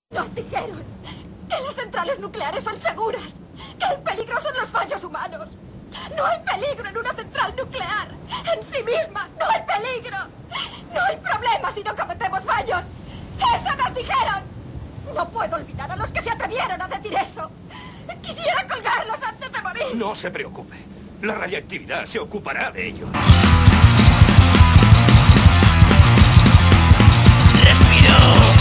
Nos dijeron que las centrales nucleares son seguras, que el peligro son los fallos humanos. No hay peligro en una central nuclear. En sí misma no hay peligro. No hay problema si no cometemos fallos. ¡Eso nos dijeron! No puedo olvidar a los que se atrevieron a decir eso. Quisiera colgarlos antes de morir. No se preocupe. La radiactividad se ocupará de ello. Respiro.